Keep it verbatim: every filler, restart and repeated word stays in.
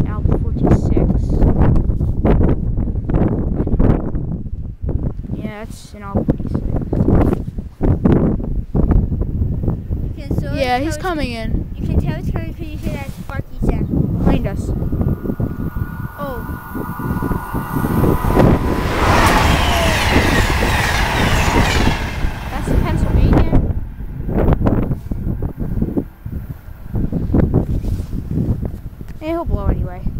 A L P forty-six. Yeah, that's an A L P forty-six. Yeah, he's coming in. You can tell it's coming because you hear that sparky sound. Behind us. Oh. That's the Pennsylvanian. Hey, he'll blow anyway.